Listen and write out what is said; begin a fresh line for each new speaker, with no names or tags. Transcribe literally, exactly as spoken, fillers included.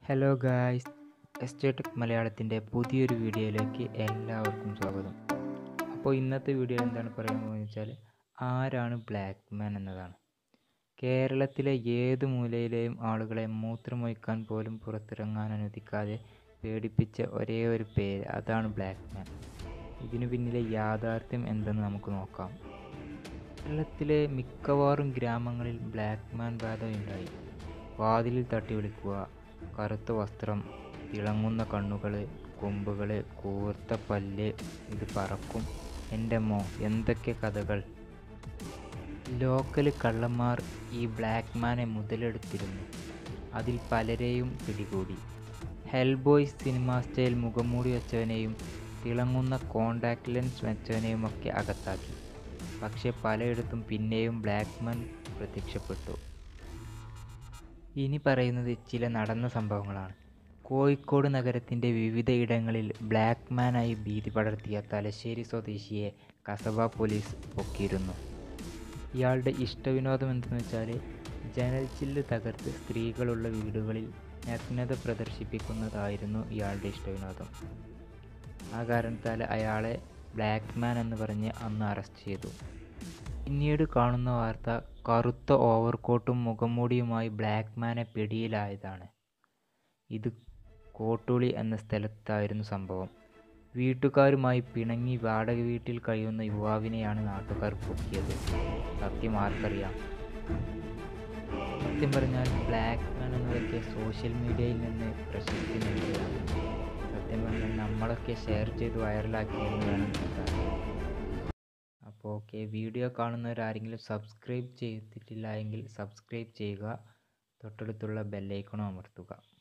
Hello guys, എസ്റ്റേടെക് മലയാളത്തിൻ്റെ പുതിയൊരു വീഡിയോയിലേക്ക് എല്ലാവർക്കും സ്വാഗതം. അപ്പോൾ ഇന്നത്തെ വീഡിയോ എന്താണ് പറയാൻ പോകുന്നത് വെച്ചാൽ ആരാണ് ബ്ലാക്ക്മാൻ എന്നതാണ്. കേരളത്തിലെ ഏത് മൂലയിലെയും ആളുകളെ മൂത്രമൊഴിക്കാൻ പോലും പുറത്തിറങ്ങാൻ അനുവദിക്കാതെ പേടിപ്പിച്ച ഒരേ ഒരു പേര്, അതാണ് ബ്ലാക്ക്മാൻ. ഇതിനു പിന്നിലെ യാഥാർത്ഥ്യം എന്തെന്ന് നമുക്ക് നോക്കാം. കേരളത്തിലെ മിക്കവാറും ഗ്രാമങ്ങളിൽ ബ്ലാക്ക്മാൻ ബാധയുണ്ടായി. വാതിലിൽ തട്ടി വിളിക്കുക, കറുത്ത വസ്ത്രം, തിളങ്ങുന്ന കണ്ണുകൾ, കൊമ്പുകൾ, കൂർത്ത പല്ല്, ഇത് പറക്കും, എൻ്റെ മോ എന്തൊക്കെ കഥകൾ. ലോക്കൽ കള്ളന്മാർ ഈ ബ്ലാക്ക്മാനെ മുതലെടുത്തിരുന്നു. അതിൽ പലരെയും പിടികൂടി. ഹെൽബോയ്സ് സിനിമ സ്റ്റൈൽ മുഖംമൂടി വെച്ചവനെയും തിളങ്ങുന്ന കോണ്ടാക്ട് ലെൻസ് വെച്ചവനെയുമൊക്കെ അകത്താക്കി. പക്ഷെ പലയിടത്തും പിന്നെയും ബ്ലാക്ക്മാൻ പ്രത്യക്ഷപ്പെട്ടു. ഇനി പറയുന്നത് ചില നടന്ന സംഭവങ്ങളാണ്. കോഴിക്കോട് നഗരത്തിൻ്റെ വിവിധ ഇടങ്ങളിൽ ബ്ലാക്ക്മാനായി ഭീതി പടർത്തിയ തലശ്ശേരി സ്വദേശിയെ കസബ പോലീസ് പൊക്കിയിരുന്നു. ഇയാളുടെ ഇഷ്ടവിനോദം എന്തെന്ന് വെച്ചാൽ ജനൽ ചില്ല് തകർത്ത് സ്ത്രീകളുള്ള വീടുകളിൽ നഗ്നത പ്രദർശിപ്പിക്കുന്നതായിരുന്നു ഇയാളുടെ ഇഷ്ടവിനോദം. ആ കാരണത്താൽ അയാളെ ബ്ലാക്ക്മാൻ എന്ന് പറഞ്ഞ് അന്ന് അറസ്റ്റ് ചെയ്തു. പിന്നീട് കാണുന്ന വാർത്ത കറുത്ത ഓവർകോട്ടും മുഖംമൂടിയുമായി ബ്ലാക്ക്മാനെ പിടിയിലായതാണ്. ഇത് കോട്ടൂളി എന്ന സ്ഥലത്തായിരുന്നു സംഭവം. വീട്ടുകാരുമായി പിണങ്ങി വാടക വീട്ടിൽ കഴിയുന്ന യുവാവിനെയാണ് നാട്ടുകാർ പൊക്കിയത്. സത്യം ആർക്കറിയാം? സത്യം പറഞ്ഞാൽ ബ്ലാക്ക്മാൻ എന്നതൊക്കെ സോഷ്യൽ മീഡിയയിൽ നിന്ന് പ്രശസ്തി നേടുകയാണ്. സത്യം പറഞ്ഞാൽ നമ്മളൊക്കെ ഷെയർ ചെയ്ത് വൈറലാക്കിയെന്ന് വേണം പറയാൻ. അപ്പോൾ ഓക്കെ, വീഡിയോ കാണുന്നവരാരെങ്കിലും സബ്സ്ക്രൈബ് ചെയ്തിട്ടില്ല എങ്കിൽ സബ്സ്ക്രൈബ് ചെയ്യുക, തൊട്ടടുത്തുള്ള ബെല്ലൈക്കണും അമർത്തുക.